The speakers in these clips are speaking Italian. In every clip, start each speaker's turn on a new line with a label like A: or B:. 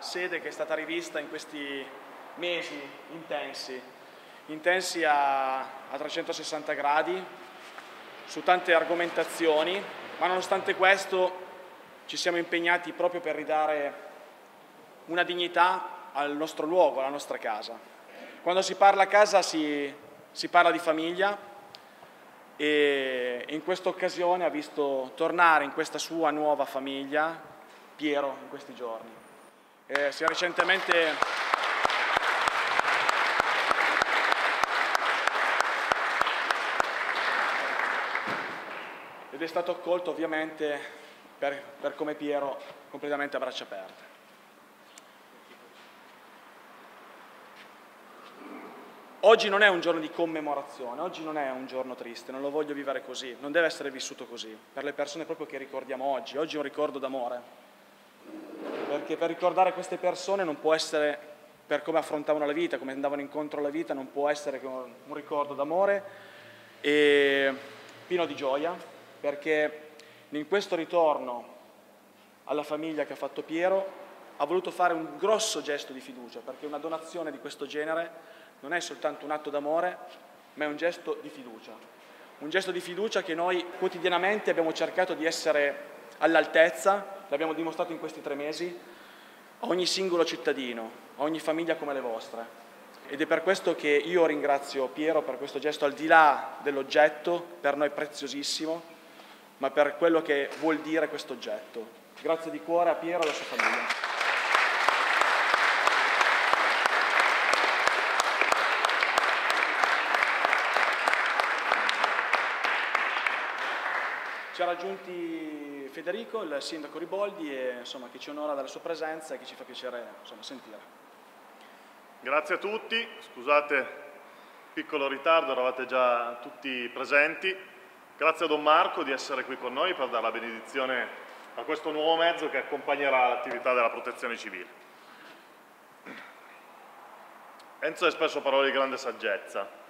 A: sede che è stata rivista in questi mesi intensi a 360 gradi, su tante argomentazioni, ma nonostante questo ci siamo impegnati proprio per ridare una dignità al nostro luogo, alla nostra casa. Quando si parla casa si parla di famiglia, e in questa occasione ha visto tornare in questa sua nuova famiglia Piero in questi giorni. Si è recentemente ed è stato accolto ovviamente per come Piero completamente a braccia aperte. Oggi non è un giorno di commemorazione, oggi non è un giorno triste, non lo voglio vivere così, non deve essere vissuto così, per le persone proprio che ricordiamo oggi. Oggi è un ricordo d'amore, perché per ricordare queste persone non può essere per come affrontavano la vita, come andavano incontro alla vita, non può essere che un ricordo d'amore e pieno di gioia, perché in questo ritorno alla famiglia che ha fatto Piero ha voluto fare un grosso gesto di fiducia, perché una donazione di questo genere non è soltanto un atto d'amore, ma è un gesto di fiducia. Un gesto di fiducia che noi quotidianamente abbiamo cercato di essere all'altezza, l'abbiamo dimostrato in questi 3 mesi, a ogni singolo cittadino, a ogni famiglia come le vostre. Ed è per questo che io ringrazio Piero per questo gesto, al di là dell'oggetto, per noi preziosissimo, ma per quello che vuol dire questo oggetto. Grazie di cuore a Piero e alla sua famiglia. Ci ha raggiunti Federico, il sindaco Riboldi, e, insomma, che ci onora della sua presenza e che ci fa piacere, insomma, sentire.
B: Grazie a tutti, scusate piccolo ritardo, eravate già tutti presenti. Grazie a Don Marco di essere qui con noi per dare la benedizione a questo nuovo mezzo che accompagnerà l'attività della protezione civile. Enzo ha espresso parole di grande saggezza.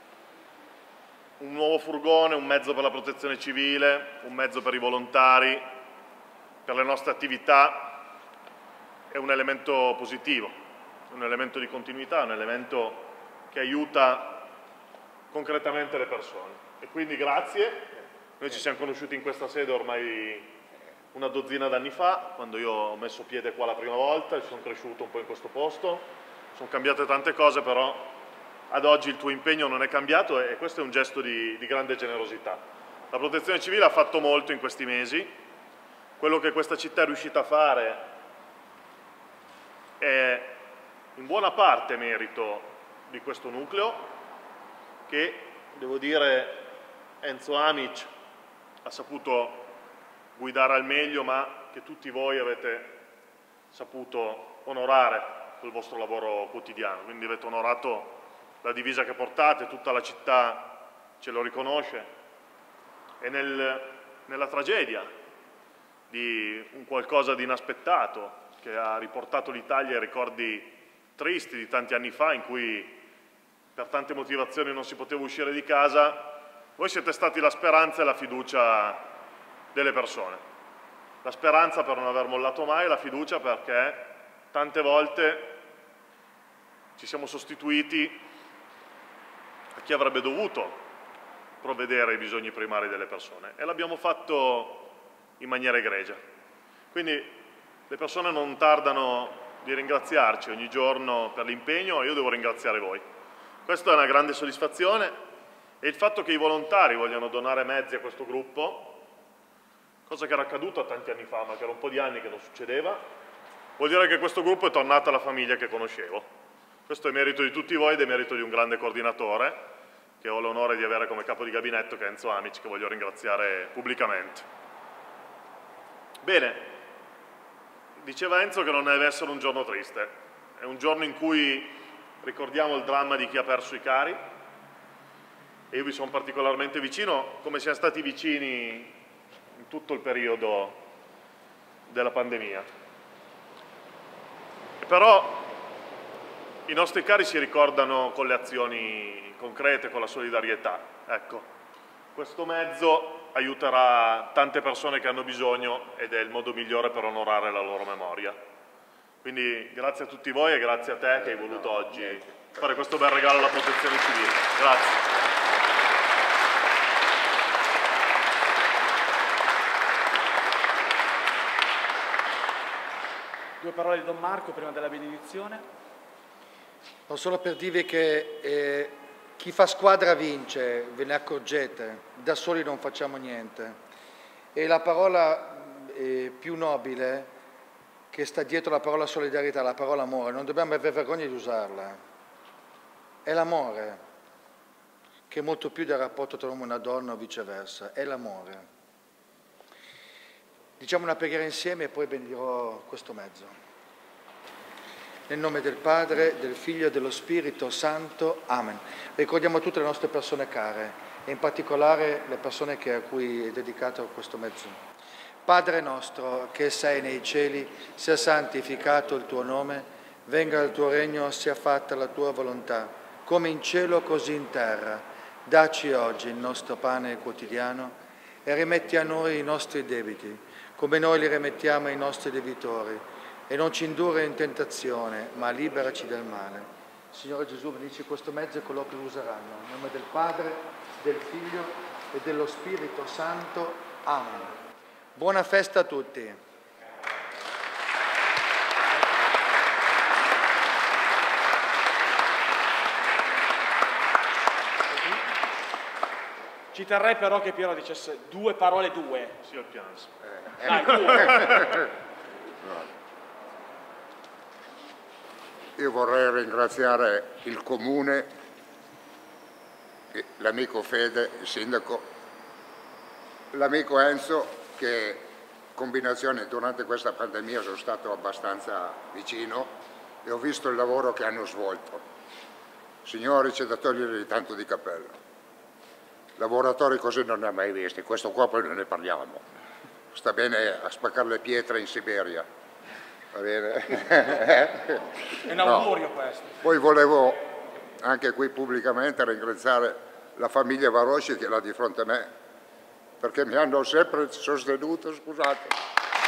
B: Un nuovo furgone, un mezzo per la protezione civile, un mezzo per i volontari, per le nostre attività, è un elemento positivo, un elemento di continuità, un elemento che aiuta concretamente le persone. E quindi grazie, noi ci siamo conosciuti in questa sede ormai una dozzina d'anni fa, quando io ho messo piede qua la prima volta, e sono cresciuto un po' in questo posto, sono cambiate tante cose, però ad oggi il tuo impegno non è cambiato e questo è un gesto di grande generosità. La protezione civile ha fatto molto in questi mesi, quello che questa città è riuscita a fare è in buona parte merito di questo nucleo che, devo dire, Enzo Amic ha saputo guidare al meglio, ma che tutti voi avete saputo onorare col vostro lavoro quotidiano, quindi avete onorato la divisa che portate, tutta la città ce lo riconosce, e nella tragedia di un qualcosa di inaspettato che ha riportato l'Italia ai ricordi tristi di tanti anni fa, in cui per tante motivazioni non si poteva uscire di casa, voi siete stati la speranza e la fiducia delle persone. La speranza per non aver mollato mai, la fiducia perché tante volte ci siamo sostituiti a chi avrebbe dovuto provvedere ai bisogni primari delle persone, e l'abbiamo fatto in maniera egregia. Quindi le persone non tardano di ringraziarci ogni giorno per l'impegno, e io devo ringraziare voi. Questa è una grande soddisfazione, e il fatto che i volontari vogliano donare mezzi a questo gruppo, cosa che era accaduta tanti anni fa, ma che era un po' di anni che non succedeva, vuol dire che questo gruppo è tornato alla famiglia che conoscevo. Questo è merito di tutti voi ed è merito di un grande coordinatore che ho l'onore di avere come capo di gabinetto, che è Enzo Amic, che voglio ringraziare pubblicamente. Bene, diceva Enzo che non deve essere un giorno triste, è un giorno in cui ricordiamo il dramma di chi ha perso i cari, e io vi sono particolarmente vicino, come siamo stati vicini in tutto il periodo della pandemia. Però i nostri cari si ricordano con le azioni concrete, con la solidarietà. Ecco, questo mezzo aiuterà tante persone che hanno bisogno ed è il modo migliore per onorare la loro memoria. Quindi grazie a tutti voi e grazie a te che hai voluto oggi fare questo bel regalo alla Protezione Civile. Grazie.
A: Due parole di Don Marco prima della benedizione.
C: Non solo per dirvi che chi fa squadra vince, ve ne accorgete, da soli non facciamo niente. E la parola più nobile che sta dietro la parola solidarietà, la parola amore, non dobbiamo avere vergogna di usarla. È l'amore, che è molto più del rapporto tra uomo e una donna o viceversa, è l'amore. Diciamo una preghiera insieme e poi benedirò questo mezzo. Nel nome del Padre, del Figlio e dello Spirito Santo. Amen. Ricordiamo tutte le nostre persone care e in particolare le persone a cui è dedicato questo mezzo. Padre nostro che sei nei cieli, sia santificato il tuo nome, venga il tuo regno, sia fatta la tua volontà, come in cielo così in terra. Dacci oggi il nostro pane quotidiano e rimetti a noi i nostri debiti, come noi li rimettiamo ai nostri debitori, e non ci indurre in tentazione, ma liberaci dal male. Signore Gesù, benedici questo mezzo e coloro che lo useranno. Nel nome del Padre, del Figlio e dello Spirito Santo. Amen. Buona festa a tutti.
A: Ci terrei però che Piero dicesse due parole.
B: Sì, al piano.
A: Dai, due.
D: Io vorrei ringraziare il Comune, l'amico Fede, il Sindaco, l'amico Enzo, che combinazione durante questa pandemia sono stato abbastanza vicino e ho visto il lavoro che hanno svolto. Signori, c'è da togliergli tanto di cappello. Lavoratori così non ne ha mai visti, questo qua poi non ne parliamo. Sta bene a spaccare le pietre in Siberia. Va bene?
A: È un augurio questo.
D: Poi volevo anche qui pubblicamente ringraziare la famiglia Varosci che è là di fronte a me, perché mi hanno sempre sostenuto, scusate.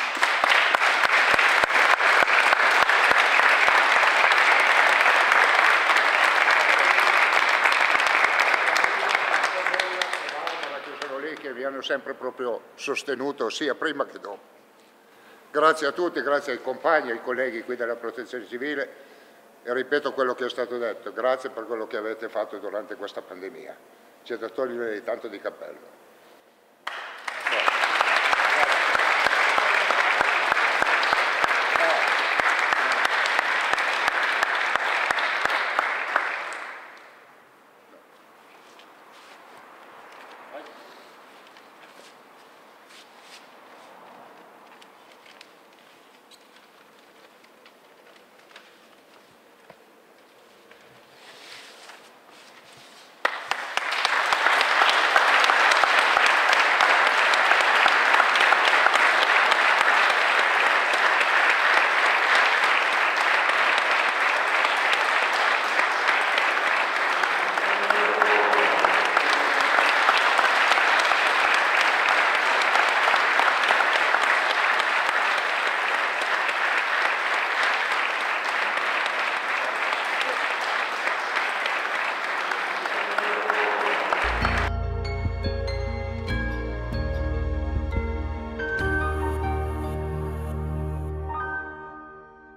D: Che sono lì, che mi hanno sempre proprio sostenuto sia prima che dopo. Grazie a tutti, grazie ai compagni, ai colleghi qui della Protezione Civile e ripeto quello che è stato detto, grazie per quello che avete fatto durante questa pandemia. C'è da togliere tanto di cappello.